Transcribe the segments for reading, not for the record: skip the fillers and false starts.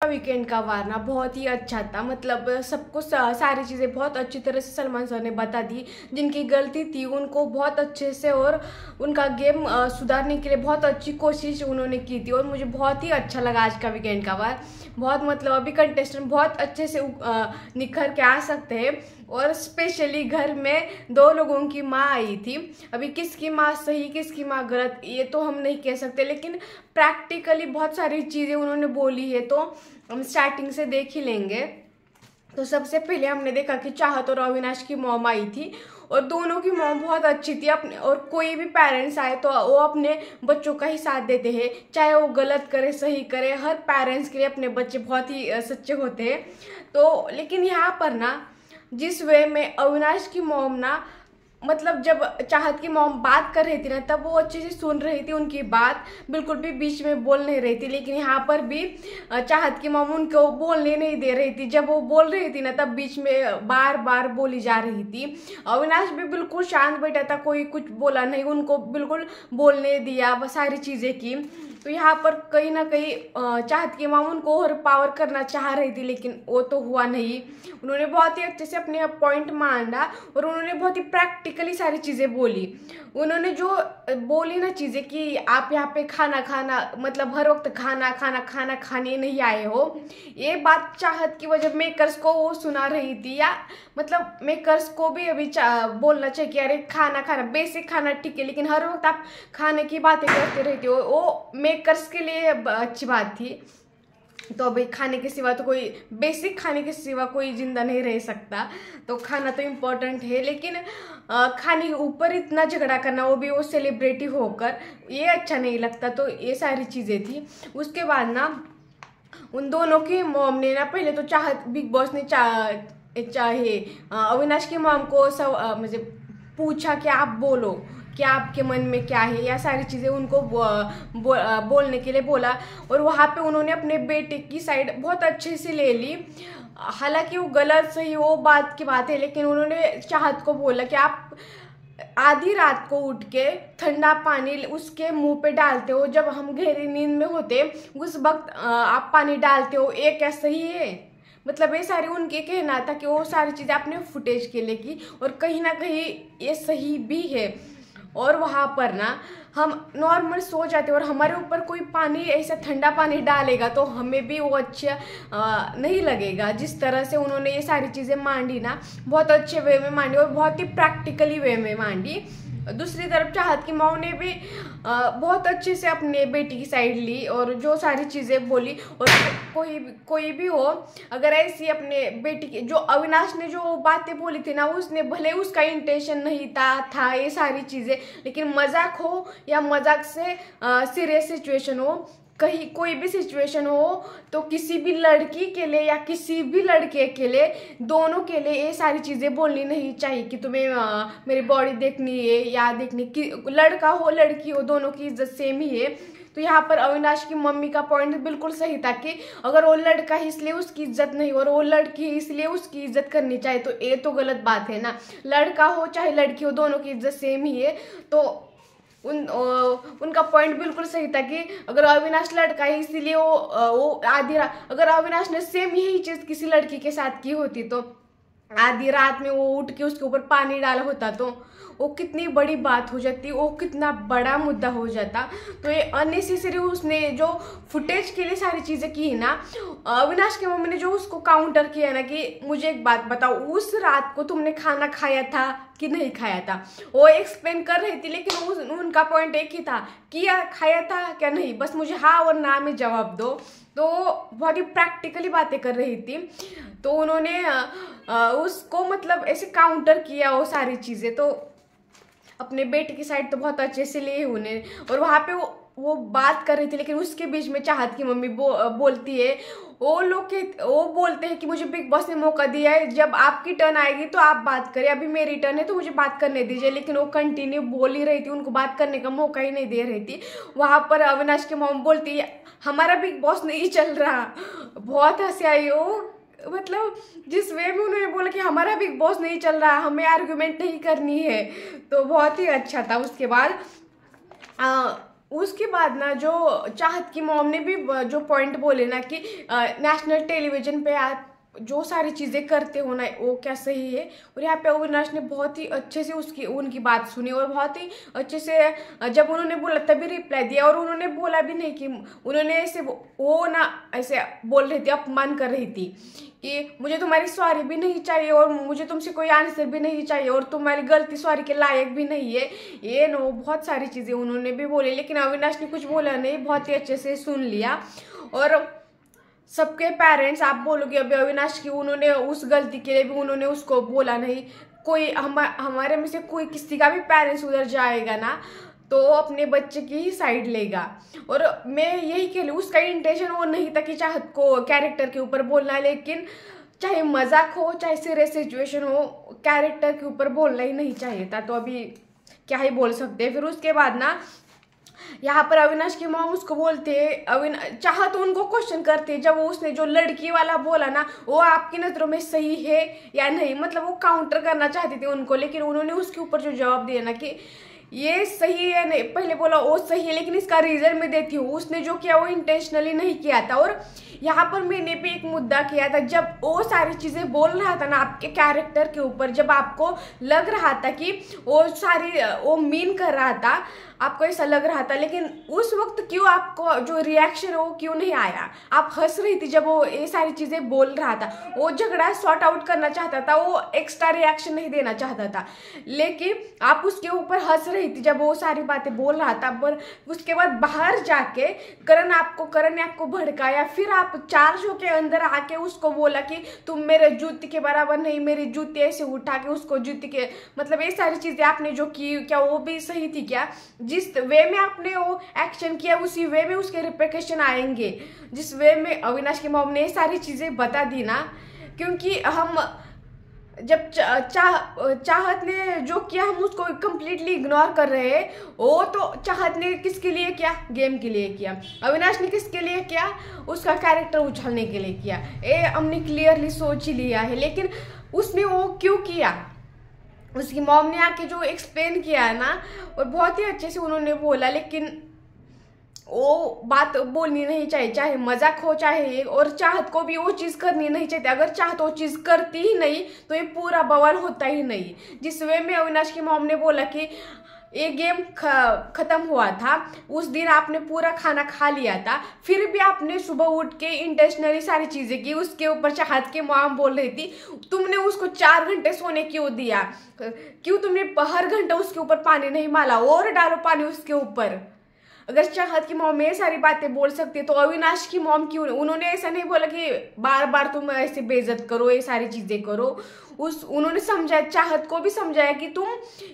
Weekend का वार ना बहुत ही अच्छा था। मतलब सबको सारी चीज़ें बहुत अच्छी तरह से सलमान सर ने बता दी। जिनकी गलती थी उनको बहुत अच्छे से और उनका गेम सुधारने के लिए बहुत अच्छी कोशिश उन्होंने की थी और मुझे बहुत ही अच्छा लगा आज का वीकेंड का वार। बहुत मतलब अभी कंटेस्टेंट बहुत अच्छे से निखर के आ सकते हैं। और स्पेशली घर में दो लोगों की माँ आई थी। अभी किसकी माँ सही किसकी माँ गलत ये तो हम नहीं कह सकते, लेकिन प्रैक्टिकली बहुत सारी चीज़ें उन्होंने बोली है तो हम स्टार्टिंग से देख ही लेंगे। तो सबसे पहले हमने देखा कि चाहत और अविनाश की मॉम आई थी और दोनों की मॉम बहुत अच्छी थी अपने। और कोई भी पेरेंट्स आए तो वो अपने बच्चों का ही साथ देते हैं, चाहे वो गलत करे सही करे। हर पेरेंट्स के लिए अपने बच्चे बहुत ही सच्चे होते हैं। तो लेकिन यहाँ पर ना जिस वे में अविनाश की मॉम ना मतलब जब चाहत की मॉम बात कर रही थी ना तब वो अच्छे से सुन रही थी उनकी बात, बिल्कुल भी बीच में बोल नहीं रही थी। लेकिन यहाँ पर भी चाहत की मॉम उनको बोलने नहीं दे रही थी। जब वो बोल रही थी ना तब बीच में बार बार बोली जा रही थी। अविनाश भी बिल्कुल शांत बैठा था, कोई कुछ बोला नहीं, उनको बिल्कुल बोलने दिया, बस सारी चीज़ें की। तो यहाँ पर कहीं ना कहीं चाहत की मॉम उनको और पावर करना चाह रही थी, लेकिन वो तो हुआ नहीं। उन्होंने बहुत ही अच्छे से अपने पॉइंट मांडा और उन्होंने बहुत ही प्रैक्टिकली सारी चीज़ें बोली। उन्होंने जो बोली ना चीज़ें कि आप यहाँ पे खाना खाना मतलब हर वक्त खाना खाना खाना खाने नहीं आए हो, ये बात चाहत की वजह मेकर्स को वो सुना रही थी। या मतलब मेकर्स को भी अभी बोलना चाहिए कि अरे खाना खाना बेसिक खाना ठीक है, लेकिन हर वक्त आप खाने की बातें करते रहते हो, वो मेकर्स के लिए अच्छी बात थी। तो अभी खाने के सिवा तो कोई बेसिक खाने के सिवा कोई जिंदा नहीं रह सकता। तो खाना तो इम्पोर्टेंट है, लेकिन खाने के ऊपर इतना झगड़ा करना, वो भी वो सेलिब्रिटी होकर, ये अच्छा नहीं लगता। तो ये सारी चीज़ें थी। उसके बाद ना उन दोनों की मॉम ने ना पहले तो चाहत बिग बॉस ने चाहे अविनाश की मॉम को सब मुझे पूछा कि आप बोलो कि आपके मन में क्या है, या सारी चीज़ें उनको बोलने के लिए बोला। और वहाँ पे उन्होंने अपने बेटे की साइड बहुत अच्छे से ले ली। हालांकि वो गलत सही वो बात की बात है, लेकिन उन्होंने चाहत को बोला कि आप आधी रात को उठ के ठंडा पानी उसके मुंह पे डालते हो, जब हम गहरी नींद में होते उस वक्त आप पानी डालते हो, ये क्या सही है? मतलब ये सारी उनके कहना था कि वो सारी चीज़ें आपने फुटेज के लिए की और कहीं ना कहीं ये सही भी है। और वहाँ पर ना हम नॉर्मल सो जाते और हमारे ऊपर कोई पानी ऐसा ठंडा पानी डालेगा तो हमें भी वो अच्छा नहीं लगेगा। जिस तरह से उन्होंने ये सारी चीज़ें मांडी ना, बहुत अच्छे वे में मांडी और बहुत ही प्रैक्टिकली वे में मांडी। दूसरी तरफ चाहत की माँ ने भी बहुत अच्छे से अपने बेटी की साइड ली और जो सारी चीज़ें बोली। और कोई भी हो अगर ऐसी अपने बेटी की, जो अविनाश ने जो बातें बोली थी ना, उसने भले उसका इंटेंशन नहीं था ये सारी चीज़ें, लेकिन मजाक हो या मजाक से सीरियस सिचुएशन हो, कहीं कोई भी सिचुएशन हो, तो किसी भी लड़की के लिए या किसी भी लड़के के लिए, दोनों के लिए ये सारी चीज़ें बोलनी नहीं चाहिए कि तुम्हें मेरी बॉडी देखनी है या देखनी कि लड़का हो लड़की हो दोनों की इज्जत सेम ही है। तो यहाँ पर अविनाश की मम्मी का पॉइंट बिल्कुल सही था कि अगर वो लड़का है इसलिए उसकी इज्जत नहीं और वो लड़की है इसलिए उसकी इज्जत करनी चाहिए, तो ये तो गलत बात है ना। लड़का हो चाहे लड़की हो दोनों की इज्जत सेम ही है। तो उनका पॉइंट बिल्कुल सही था कि अगर अविनाश लड़का है इसीलिए वो आधी रात, अगर अविनाश ने सेम यही चीज़ किसी लड़की के साथ की होती तो आधी रात में वो उठ के उसके ऊपर पानी डाला होता तो वो कितनी बड़ी बात हो जाती, वो कितना बड़ा मुद्दा हो जाता। तो ये अननेसेसरी उसने जो फुटेज के लिए सारी चीज़ें की है ना, अविनाश की मम्मी ने जो उसको काउंटर किया ना कि मुझे एक बात बताओ, उस रात को तुमने खाना खाया था कि नहीं खाया था, वो एक्सप्लेन कर रही थी। लेकिन उनका पॉइंट एक ही था कि या खाया था क्या नहीं, बस मुझे हाँ और ना में जवाब दो। तो बहुत ही प्रैक्टिकली बातें कर रही थी। तो उन्होंने उसको मतलब ऐसे काउंटर किया वो सारी चीज़ें। तो अपने बेटे की साइड तो बहुत अच्छे से लिए उन्हें। और वहाँ पे वो बात कर रही थी, लेकिन उसके बीच में चाहत की मम्मी बोलती है, वो बोलते हैं कि मुझे बिग बॉस ने मौका दिया है, जब आपकी टर्न आएगी तो आप बात करें, अभी मेरी टर्न है तो मुझे बात करने दीजिए। लेकिन वो कंटिन्यू बोल ही रही थी, उनको बात करने का मौका ही नहीं दे रही थी। वहाँ पर अविनाश की मॉम बोलती है हमारा बिग बॉस नहीं चल रहा। बहुत हंसी आई हो, मतलब जिस वे में उन्होंने बोला कि हमारा बिग बॉस नहीं चल रहा, हमें आर्गुमेंट नहीं करनी है, तो बहुत ही अच्छा था। उसके बाद उसके बाद ना जो चाहत की मॉम ने भी जो पॉइंट बोले ना कि नेशनल टेलीविजन पे आप जो सारी चीज़ें करते हो ना वो क्या सही है। और यहाँ पे अविनाश ने बहुत ही अच्छे से उसकी उनकी बात सुनी और बहुत ही अच्छे से जब उन्होंने बोला तभी रिप्लाई दिया। और उन्होंने बोला भी नहीं कि उन्होंने ऐसे वो ना ऐसे बोल रही थी, अपमान कर रही थी कि मुझे तुम्हारी सॉरी भी नहीं चाहिए और मुझे तुमसे कोई आंसर भी नहीं चाहिए और तुम्हारी गलती सॉरी के लायक भी नहीं है, ये नो बहुत सारी चीज़ें उन्होंने भी बोली। लेकिन अविनाश ने कुछ बोला नहीं, बहुत ही अच्छे से सुन लिया। और सबके पेरेंट्स आप बोलोगे अभी अविनाश की, उन्होंने उस गलती के लिए भी उन्होंने उसको बोला नहीं। कोई हमारे में से कोई किसी का भी पेरेंट्स उधर जाएगा ना तो अपने बच्चे की ही साइड लेगा। और मैं यही कह रही हूँ, उसका इंटेंशन वो नहीं था कि चाहत को कैरेक्टर के ऊपर बोलना है, लेकिन चाहे मजाक हो चाहे सीरियस सिचुएशन हो कैरेक्टर के ऊपर बोलना ही नहीं चाहिए था। तो अभी क्या ही बोल सकते हैं। फिर उसके बाद ना यहाँ पर अविनाश की मॉम उसको बोलते चाहत उनको क्वेश्चन करते जब उसने जो लड़की वाला बोला ना वो आपकी नज़रों में सही है या नहीं, मतलब वो काउंटर करना चाहती थी उनको, लेकिन उन्होंने उसके ऊपर जो जवाब दिया ना कि ये सही है नहीं, पहले बोला वो सही है लेकिन इसका रीजन मैं देती हूँ, उसने जो किया वो इंटेंशनली नहीं किया था। और यहाँ पर मैंने भी एक मुद्दा किया था, जब वो सारी चीज़ें बोल रहा था ना आपके कैरेक्टर के ऊपर, जब आपको लग रहा था कि वो मीन कर रहा था, आपको ऐसा लग रहा था, लेकिन उस वक्त क्यों आपको जो रिएक्शन है वो क्यों नहीं आया? आप हंस रही थी जब वो ये सारी चीज़ें बोल रहा था, वो झगड़ा सॉर्ट आउट करना चाहता था, वो एक्स्ट्रा रिएक्शन नहीं देना चाहता था, लेकिन आप उसके ऊपर हंस रही थी जब वो सारी बातें बोल रहा था। पर उसके बाद बाहर जाके करण ने आपको भड़काया, फिर आप चार्ज होके अंदर आके उसको बोला कि तुम मेरे जूती के बराबर नहीं, मेरी जूती ऐसे उठा के उसको जूती के, मतलब ये सारी चीज़ें आपने जो की क्या वो भी सही थी क्या? जिस वे में आपने वो एक्शन किया उसी वे में उसके रिप्रिकॉशन आएंगे, जिस वे में अविनाश की मॉम ने ये सारी चीज़ें बता दी ना। क्योंकि हम जब चाहत ने जो किया हम उसको कम्प्लीटली इग्नोर कर रहे हैं। वो तो चाहत ने किसके लिए किया? गेम के लिए किया। अविनाश ने किसके लिए किया? उसका कैरेक्टर उछालने के लिए किया। ये हमने क्लियरली सोच ही लिया है, लेकिन उसने वो क्यों किया? उसकी मॉम ने आके जो एक्सप्लेन किया है ना, और बहुत ही अच्छे से उन्होंने बोला, लेकिन वो बात बोलनी नहीं चाहिए, चाहे मजाक हो चाहे, और चाहत को भी वो चीज़ करनी नहीं चाहिए। अगर चाहत वो चीज़ करती ही नहीं तो ये पूरा बवाल होता ही नहीं। जिस वे में अविनाश की मॉम ने बोला कि ये गेम खत्म हुआ था, उस दिन आपने पूरा खाना खा लिया था, फिर भी आपने सुबह उठ के इंटेंशनली सारी चीज़ें की। उसके ऊपर चाहत की मॉम बोल रही थी तुमने उसको 4 घंटे सोने क्यों दिया? क्यों तुमने हर घंटा उसके ऊपर पानी नहीं माला? और डालो पानी उसके ऊपर। अगर चाहत की मॉम ये सारी बातें बोल सकती है तो अविनाश की मॉम क्यों? उन्होंने ऐसा नहीं बोला कि बार बार तुम ऐसे बेइज्जत करो, ये सारी चीज़ें करो। उन्होंने समझाया, चाहत को भी समझाया कि तुम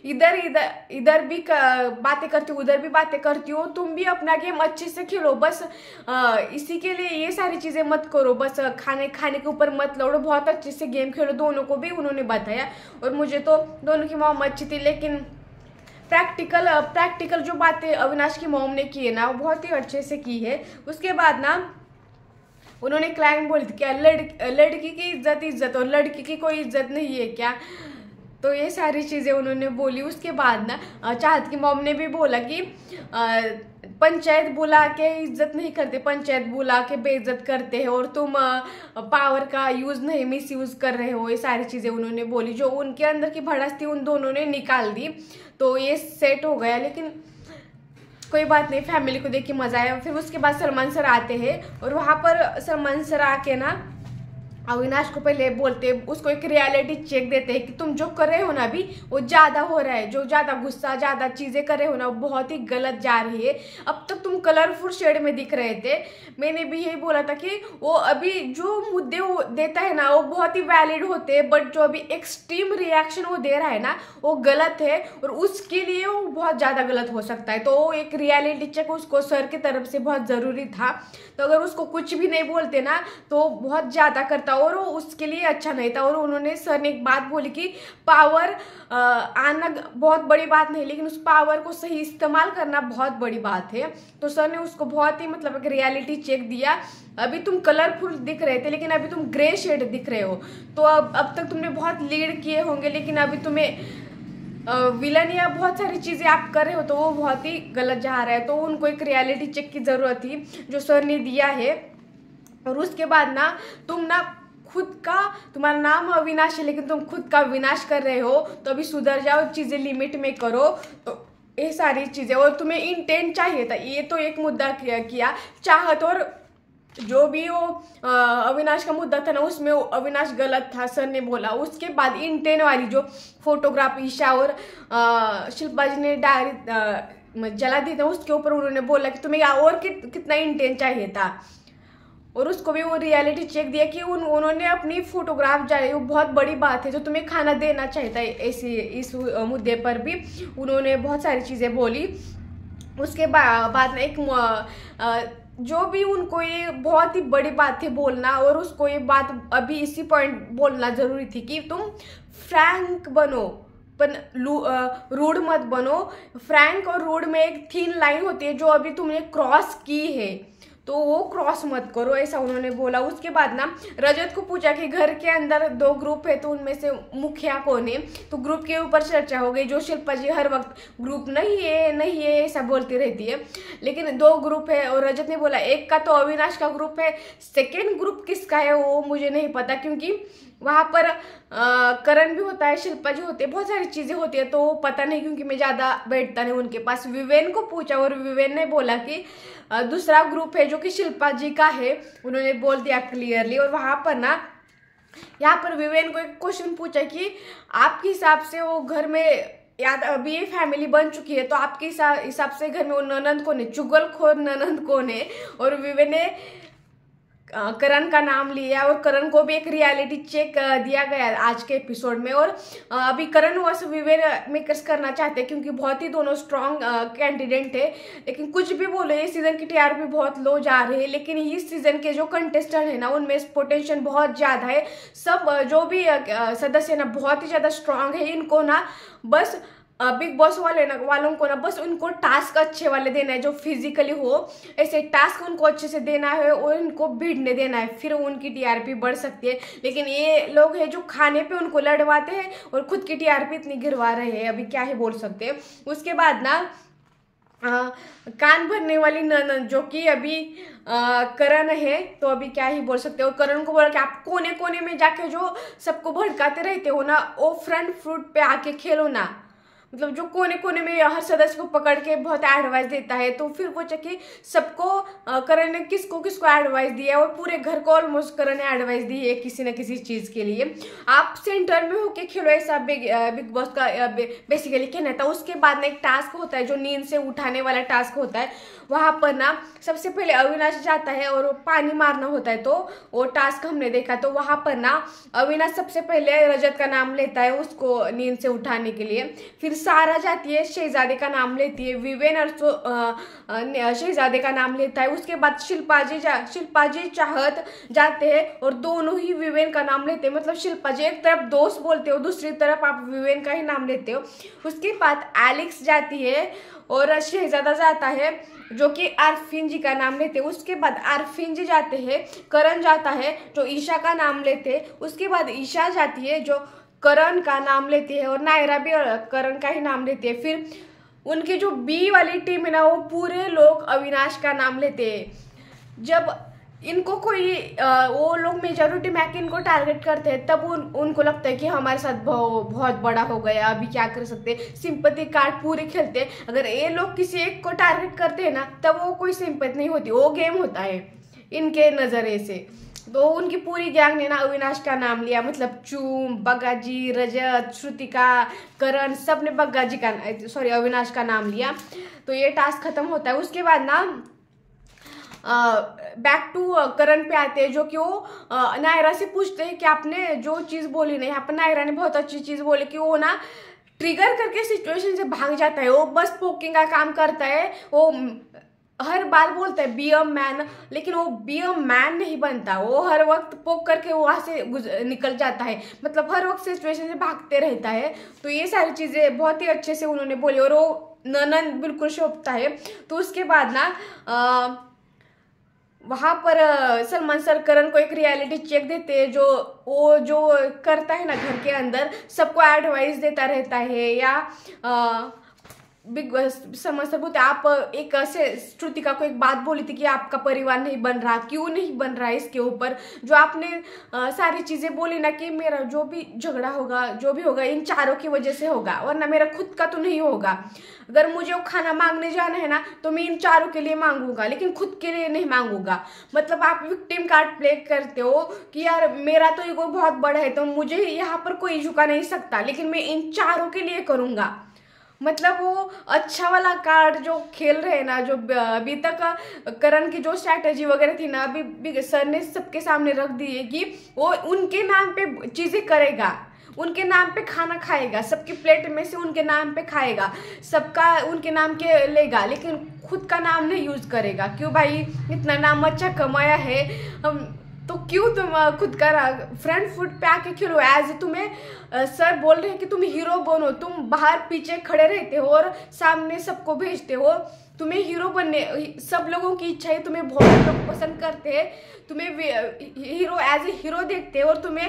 इधर भी बातें करती हो, उधर भी बातें करती हो, तुम भी अपना गेम अच्छे से खेलो, बस इसी के लिए ये सारी चीज़ें मत करो, बस खाने के ऊपर मत लड़ो, बहुत अच्छे से गेम खेलो। दोनों को भी उन्होंने बताया, और मुझे तो दोनों की मॉम अच्छी थी, लेकिन प्रैक्टिकल जो बातें अविनाश की मॉम ने की है ना वो बहुत ही अच्छे से की है। उसके बाद ना उन्होंने क्लाइंट बोली थी क्या लड़की की इज्जत और लड़की की कोई इज्जत नहीं है क्या? तो ये सारी चीज़ें उन्होंने बोली। उसके बाद ना चाहत की मॉम ने भी बोला कि पंचायत बुला के इज्जत नहीं करते, पंचायत बुला के बेइज्जत करते हैं, और तुम पावर का यूज़ नहीं मिस यूज़ कर रहे हो। ये सारी चीज़ें उन्होंने बोली, जो उनके अंदर की भड़ास थी उन दोनों ने निकाल दी, तो ये सेट हो गया। लेकिन कोई बात नहीं, फैमिली को देख के मज़ा आया। फिर उसके बाद सलमान सर आते हैं, और वहाँ पर सलमान सर आके ना अविनाश को पहले बोलते, उसको एक रियलिटी चेक देते हैं कि तुम जो कर रहे हो ना अभी वो ज़्यादा हो रहा है, जो ज़्यादा गुस्सा ज़्यादा चीज़ें कर रहे हो ना वो बहुत ही गलत जा रही है। अब तक तुम कलरफुल शेड में दिख रहे थे, मैंने भी यही बोला था कि वो अभी जो मुद्दे वो देता है ना वो बहुत ही वैलिड होते हैं, बट जो अभी एक्सट्रीम रिएक्शन वो दे रहा है ना वो गलत है, और उसके लिए वो बहुत ज़्यादा गलत हो सकता है। तो एक रियलिटी चेक उसको सर की तरफ से बहुत ज़रूरी था। तो अगर उसको कुछ भी नहीं बोलते ना तो बहुत ज़्यादा करता, और वो उसके लिए अच्छा नहीं था। और उन्होंने सर ने एक बात बोली कि पावर आना बहुत बड़ी बात नहीं, लेकिन उस पावर को सही इस्तेमाल करना बहुत बड़ी बात है। तो सर ने उसको बहुत ही मतलब एक रियलिटी चेक दिया। अभी तुम कलरफुल दिख रहे थे, लेकिन अभी तुम ग्रे शेड दिख रहे हो। तो अब तक तुमने बहुत लीड किए होंगे, लेकिन अभी तुम्हें विलन या बहुत सारी चीज़ें आप कर रहे हो तो वो बहुत ही गलत जा रहा है। तो उनको एक रियलिटी चेक की ज़रूरत थी जो सर ने दिया है। और उसके बाद ना तुम ना खुद का, तुम्हारा नाम अविनाश है लेकिन तुम खुद का विनाश कर रहे हो, तो अभी सुधर जाओ, चीज़ें लिमिट में करो। तो ये सारी चीज़ें, और तुम्हें इंटेंट चाहिए था, ये तो एक मुद्दा किया चाहत, और जो भी वो अविनाश का मुद्दा था ना उसमें वो अविनाश गलत था, सर ने बोला। उसके बाद इंटेंट वाली जो फोटोग्राफ ईशा और शिल्पा जी ने डायरी जला दी था उसके ऊपर उन्होंने बोला कि तुम्हें और कितना इंटेंट चाहिए था, और उसको भी वो रियलिटी चेक दिया कि उन्होंने अपनी फोटोग्राफ जारी, वो बहुत बड़ी बात है, जो तुम्हें खाना देना चाहिए था। ऐसी इस मुद्दे पर भी उन्होंने बहुत सारी चीज़ें बोली। उसके बाद ना एक जो भी उनको ये बहुत ही बड़ी बात थी बोलना, और उसको ये बात अभी इसी पॉइंट बोलना जरूरी थी कि तुम फ्रैंक बनो पर रूड मत बनो। फ्रैंक और रूड में एक थीन लाइन होती है जो अभी तुमने क्रॉस की है, तो वो क्रॉस मत करो, ऐसा उन्होंने बोला। उसके बाद ना रजत को पूछा कि घर के अंदर 2 ग्रुप है तो उनमें से मुखिया कौन है, तो ग्रुप के ऊपर चर्चा हो गई। जो शिल्पा जी हर वक्त ग्रुप नहीं है ऐसा बोलती रहती है, लेकिन 2 ग्रुप है, और रजत ने बोला एक का तो अविनाश का ग्रुप है, सेकेंड ग्रुप किसका है वो मुझे नहीं पता, क्योंकि वहाँ पर करण भी होता है, शिल्पा जी होती है, बहुत सारी चीज़ें होती है, तो वो पता नहीं क्योंकि मैं ज़्यादा बैठता नहीं उनके पास। विवेन को पूछा और विवेन ने बोला कि दूसरा ग्रुप है जो कि शिल्पा जी का है, उन्होंने बोल दिया क्लियरली। और वहाँ पर ना यहाँ पर विवेन को एक क्वेश्चन पूछा कि आपके हिसाब से वो घर में, याद अभी ये फैमिली बन चुकी है, तो आपके हिसाब से घर में वो ननंद कौन है, चुगलखोर ननंद कौन है। और विवेन ने करण का नाम लिया, और करण को भी एक रियलिटी चेक दिया गया आज के एपिसोड में। और अभी करण वर्स विवेन मेकर्स करना चाहते हैं क्योंकि बहुत ही दोनों स्ट्रॉन्ग कैंडिडेट है, लेकिन कुछ भी बोले इस सीजन की टीआरपी बहुत लो जा रही है, लेकिन इस सीजन के जो कंटेस्टेंट है ना उनमें पोटेंशियल बहुत ज़्यादा है। सब जो भी सदस्य ना बहुत ही ज़्यादा स्ट्रांग है, इनको ना बस बिग बॉस वालों को ना बस उनको टास्क अच्छे वाले देना है, जो फिजिकली हो ऐसे टास्क उनको अच्छे से देना है और इनको भिड़ने देना है, फिर उनकी टीआरपी बढ़ सकती है। लेकिन ये लोग हैं जो खाने पे उनको लड़वाते हैं और खुद की टीआरपी इतनी गिरवा रहे हैं, अभी क्या ही बोल सकते हैं। उसके बाद ना कान भरने वाली ननद जो कि अभी करण है, तो अभी क्या ही बोल सकते हो। करण को बोला कि आप कोने कोने में जाके जो सबको भड़काते रहते हो ना, वो फ्रंट फ्रूट पे आके खेलो ना, मतलब जो कोने कोने में हर सदस्य को पकड़ के बहुत एडवाइस देता है। तो फिर पूछा कि सबको करण ने किसको किसको एडवाइस दिया, और पूरे घर को ऑलमोस्ट करण ने एडवाइस दी है किसी न किसी चीज़ के लिए। आप सेंटर में होके खेलो, ऐसा बिग बॉस का बेसिकली कहना था। उसके बाद ना एक टास्क होता है जो नींद से उठाने वाला टास्क होता है, वहाँ पर ना सबसे पहले अविनाश जाता है और पानी मारना होता है, तो वो टास्क हमने देखा। तो वहाँ पर ना अविनाश सबसे पहले रजत का नाम लेता है उसको नींद से उठाने के लिए, फिर सारा जाती है शहजादे का नाम लेती है, विवेन और शहजादे का नाम लेता है। उसके बाद शिल्पा जी चाहत जाते हैं और दोनों ही विवेन का नाम लेते हैं, मतलब शिल्पा जी एक तरफ दोस्त बोलते हो, दूसरी तरफ आप विवेन का ही नाम लेते हो। उसके बाद एलेक्स जाती है और शहजादा जाता है जो कि आरफिन जी का नाम लेते हैं। उसके बाद आरफिन जी जाते हैं, करण जाता है जो ईशा का नाम लेते हैं। उसके बाद ईशा जाती है जो करण का नाम लेती है, और नायरा भी करण का ही नाम लेती है। फिर उनकी जो बी वाली टीम है ना, वो पूरे लोग अविनाश का नाम लेते हैं। जब इनको कोई वो लोग मेजॉरिटी में आके इनको टारगेट करते हैं, तब उनको लगता है कि हमारे साथ बहुत बड़ा हो गया, अभी क्या कर सकते हैं, सिंपैथी कार्ड पूरे खेलते हैं। अगर ये लोग किसी एक को टारगेट करते हैं ना, तब वो कोई सिंपैथी नहीं होती, वो गेम होता है इनके नज़रिए से। तो उनकी पूरी गैंग ने ना अविनाश का नाम लिया, मतलब चूम, बग्गाजी, रजत, श्रुतिका, करण, सब ने बग्गाजी का अविनाश का नाम लिया। तो ये टास्क खत्म होता है। उसके बाद ना बैक टू करण पे आते हैं, जो कि वो नायरा से पूछते हैं कि आपने जो चीज़ बोली ना, यहाँ पर नायरा ने बहुत अच्छी चीज़ बोली कि वो ना ट्रिगर करके सिचुएशन से भाग जाता है, वो बस पोकिंग का काम करता है, वो हर बार बोलता है बी अ मैन, लेकिन वो बी अ मैन नहीं बनता, वो हर वक्त पोक करके वहाँ से निकल जाता है, मतलब हर वक्त सिचुएशन से भागते रहता है। तो ये सारी चीज़ें बहुत ही अच्छे से उन्होंने बोली, और वो ननन बिल्कुल शोभता है। तो उसके बाद ना वहां पर सलमान सर करण को एक रियलिटी चेक देते हैं, जो वो जो करता है ना घर के अंदर, सबको एडवाइस देता रहता है, या बिग सलमान सर बोलते आप एक ऐसे श्रुतिका को एक बात बोली थी कि आपका परिवार नहीं बन रहा, क्यों नहीं बन रहा है, इसके ऊपर जो आपने सारी चीजें बोली ना कि मेरा जो भी झगड़ा होगा, जो भी होगा इन चारों की वजह से होगा, वरना मेरा खुद का तो नहीं होगा। अगर मुझे वो खाना मांगने जाना है ना तो मैं इन चारों के लिए मांगूंगा, लेकिन खुद के लिए नहीं मांगूंगा। मतलब आप विक्टिम कार्ड प्ले करते हो कि यार मेरा तो ईगो बहुत बड़ा है तो मुझे यहाँ पर कोई झुका नहीं सकता, लेकिन मैं इन चारों के लिए करूंगा। मतलब वो अच्छा वाला कार्ड जो खेल रहे हैं ना, जो अभी तक करण की जो स्ट्रैटेजी वगैरह थी ना, अभी सर ने सबके सामने रख दी है कि वो उनके नाम पे चीजें करेगा, उनके नाम पे खाना खाएगा, सबकी प्लेट में से उनके नाम पे खाएगा, सबका उनके नाम के लेगा, लेकिन खुद का नाम नहीं यूज करेगा। क्यों भाई, इतना नाम अच्छा कमाया है, हम तो क्यों तुम खुद का फ्रंट फुट पे आके खेलो। एज तुम्हें सर बोल रहे हैं कि तुम हीरो बनो, तुम बाहर पीछे खड़े रहते हो और सामने सबको भेजते हो। तुम्हें हीरो बनने, सब लोगों की इच्छा है, तुम्हें बहुत लोग पसंद करते हैं, तुम्हें हीरो एज ए हीरो देखते हैं, और तुम्हें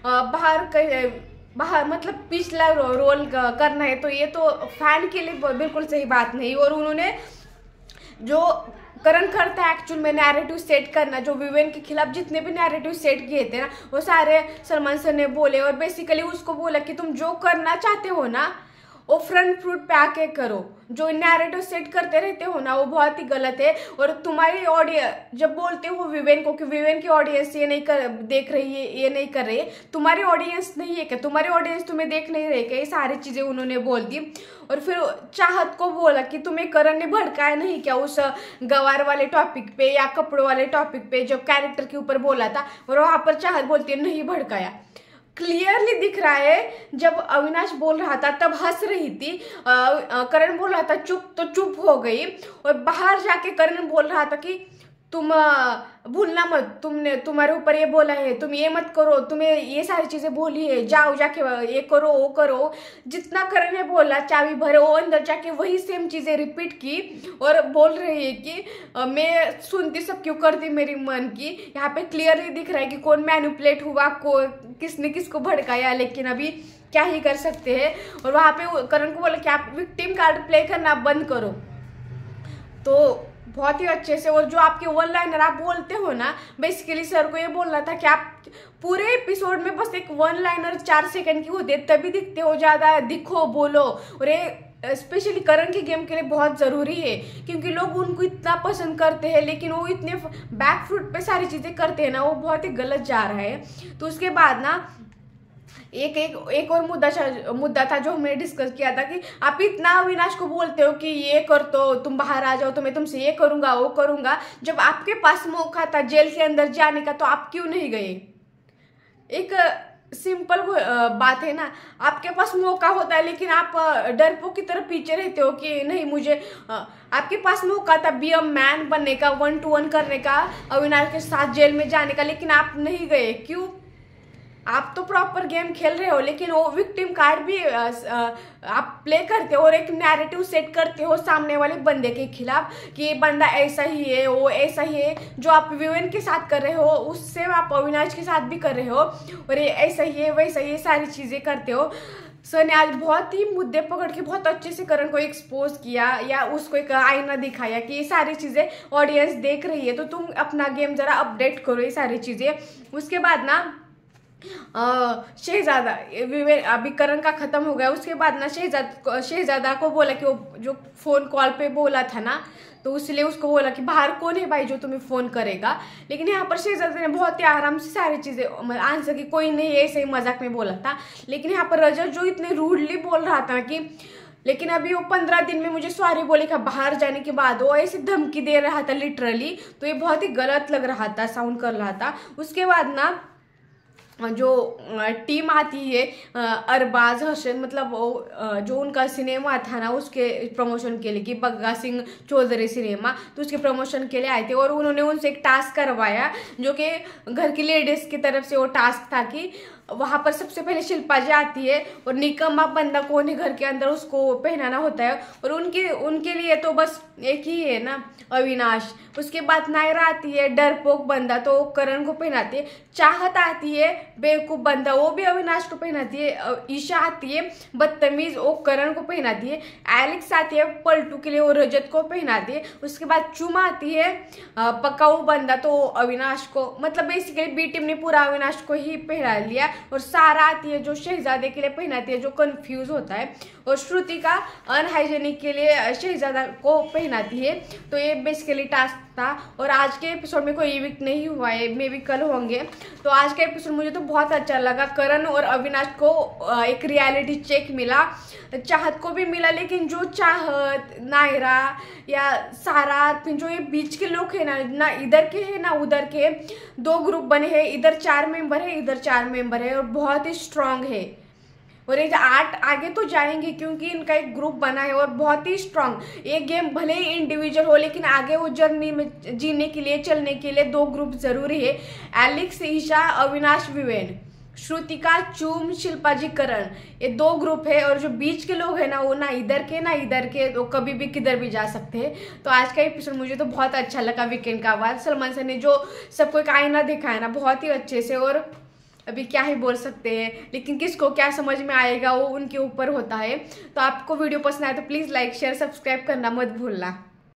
बाहर मतलब पिछला रोल करना है, तो ये तो फैन के लिए बिल्कुल सही बात नहीं। और उन्होंने जो करण करता है एक्चुअल में नैरेटिव सेट करना, जो विवेन के खिलाफ जितने भी नैरेटिव सेट किए थे ना, वो सारे सलमान सर ने बोले, और बेसिकली उसको बोला कि तुम जो करना चाहते हो ना वो फ्रंट फुट पे आके करो, जो नैरेटिव सेट करते रहते हो ना वो बहुत ही गलत है। और तुम्हारी ऑडियंस जब बोलते हो विवेन को कि विवेन की ऑडियंस ये नहीं कर देख रही है, ये नहीं कर रही है, तुम्हारी ऑडियंस नहीं है क्या, तुम्हारी ऑडियंस तुम्हें देख नहीं रही क्या, ये सारी चीजें उन्होंने बोल दी। और फिर चाहत को बोला कि तुम्हें करण ने भड़काया नहीं क्या उस गवार वाले टॉपिक पे या कपड़ों वाले टॉपिक पे, जो कैरेक्टर के ऊपर बोला था, और वहां पर चाहत बोलती है नहीं भड़काया। क्लियरली दिख रहा है, जब अविनाश बोल रहा था तब हंस रही थी, करण बोल रहा था चुप तो चुप हो गई, और बाहर जाके करण बोल रहा था कि तुम भूलना मत, तुमने तुम्हारे ऊपर ये बोला है, तुम ये मत करो, तुम्हें ये सारी चीजें बोली है, जाओ जाके ये करो वो करो। जितना करण ने बोला चाबी भरे, वो अंदर जाके वही सेम चीजें रिपीट की और बोल रही है कि मैं सुनती सब क्यों करती मेरी मन की। यहाँ पे क्लियरली दिख रहा है कि कौन मैनिपुलेट हुआ, किसने किसको भड़काया, लेकिन अभी क्या ही कर सकते हैं। और वहां पे करण को बोला कि आप विक्टिम कार्ड प्ले करना बंद करो, तो बहुत ही अच्छे से। और जो आपके वन लाइनर आप बोलते हो ना, बेसिकली सर को ये बोलना था कि आप पूरे एपिसोड में बस एक वन लाइनर 4 सेकंड की होते तभी दिखते हो, ज्यादा दिखो बोलो। और ये स्पेशली करण के गेम के लिए बहुत जरूरी है, क्योंकि लोग उनको इतना पसंद करते हैं, लेकिन वो इतने बैक फुट पे सारी चीजें करते हैं ना, वो बहुत ही गलत जा रहा है। तो उसके बाद ना एक और मुद्दा था जो हमने डिस्कस किया था कि आप इतना अविनाश को बोलते हो कि ये कर, तो तुम बाहर आ जाओ, तो मैं तुमसे ये करूंगा वो करूंगा। जब आपके पास मौका था जेल के अंदर जाने का, तो आप क्यों नहीं गए। एक सिंपल बात है ना, आपके पास मौका होता है लेकिन आप डरपोक की तरह पीछे रहते हो कि नहीं मुझे। आपके पास मौका था बी अ मैन बनने का, 1-to-1 करने का, अविनाश के साथ जेल में जाने का, लेकिन आप नहीं गए। क्यों। आप तो प्रॉपर गेम खेल रहे हो, लेकिन वो विक्टिम कार्ड भी आप प्ले करते हो और एक नैरेटिव सेट करते हो सामने वाले बंदे के खिलाफ कि ये बंदा ऐसा ही है, वो ऐसा ही है। जो आप विवेन के साथ कर रहे हो उससे आप अविनाश के साथ भी कर रहे हो, और ये ऐसा ही है वैसा ही, सारी चीजें करते हो। सर ने आज बहुत ही मुद्दे पकड़ के बहुत अच्छे से करण को एक्सपोज किया, या उसको एक आईना दिखाया कि ये सारी चीजें ऑडियंस देख रही है, तो तुम अपना गेम जरा अपडेट करो ये सारी चीजें। उसके बाद ना शहजादा अभी करण का खत्म हो गया, उसके बाद ना शहजादा को बोला कि वो जो फोन कॉल पे बोला था ना, तो इसलिए उसको बोला कि बाहर कौन है भाई जो तुम्हें फोन करेगा। लेकिन यहाँ पर शहजादा ने बहुत ही आराम से सारी चीजें आंसर की, कोई नहीं ऐसे ही मजाक में बोला था। लेकिन यहाँ पर रजत जो इतने रूडली बोल रहा था कि लेकिन अभी वो 15 दिन में मुझे सॉरी बोलेगा बाहर जाने के बाद, वो ऐसे धमकी दे रहा था लिटरली, तो ये बहुत ही गलत लग रहा था, साउंड कर रहा था। उसके बाद ना जो टीम आती है अरबाज हसन, मतलब जो उनका सिनेमा था ना उसके प्रमोशन के लिए, कि बग्गा सिंह चौधरी सिनेमा, तो उसके प्रमोशन के लिए आए थे और उन्होंने उनसे एक टास्क करवाया जो कि घर की लेडीज की तरफ से वो टास्क था कि वहां पर सबसे पहले शिल्पा जी आती है और निकम्मा बंदा कौन है घर के अंदर उसको पहनाना होता है, और उनके लिए तो बस एक ही है ना, अविनाश। उसके बाद नायरा आती है डरपोक बंदा, तो करण को पहनाती है। चाहत आती है बेवकूफ बंदा, वो भी अविनाश को पहनाती है। ईशा आती है बदतमीज, वो करण को पहनाती है। एलेक्स आती है पलटू के लिए, वो रजत को पहनाती है। उसके बाद चुमा आती है पकाऊ बंदा, तो अविनाश को, मतलब बेसिकली बी टीम ने पूरा अविनाश को ही पहना लिया। और सारा आती है जो शहजादे के लिए पहनाती है, जो कंफ्यूज होता है। और श्रुति का अनहाइजेनिक के लिए शहजादा को पहनाती है। तो ये बेसिकली टास्क था। और आज के एपिसोड में कोई इविक्ट नहीं हुआ है, मे भी कल होंगे। तो आज का एपिसोड मुझे तो बहुत अच्छा लगा। करण और अविनाश को एक रियलिटी चेक मिला, चाहत को भी मिला, लेकिन जो चाहत, नायरा या सारा, फिर जो ये बीच के लोग हैं ना इधर के हैं ना उधर के, दो ग्रुप बने हैं, इधर 4 मेंबर है, इधर 4 मेंबर है, और बहुत ही स्ट्रांग है। और ये 8 आगे तो जाएंगे क्योंकि इनका एक ग्रुप बना है और बहुत ही स्ट्रांग। ये गेम भले ही इंडिविजुअल हो, लेकिन आगे वो जर्नी में जीने के लिए, चलने के लिए 2 ग्रुप जरूरी है। एलेक्स, ईशा, अविनाश, विवेन, श्रुतिका, चूम, शिल्पा जी, करण, ये 2 ग्रुप है। और जो बीच के लोग हैं ना, वो ना इधर के ना इधर के, तो कभी भी किधर भी जा सकते हैं। तो आज का एपिसोड मुझे तो बहुत अच्छा लगा। वीकेंड का बाद सलमान सर ने जो सबको एक आईना दिखाया ना बहुत ही अच्छे से, और अभी क्या ही बोल सकते हैं, लेकिन किसको क्या समझ में आएगा वो उनके ऊपर होता है। तो आपको वीडियो पसंद आए तो प्लीज़ लाइक शेयर सब्सक्राइब करना मत भूलना।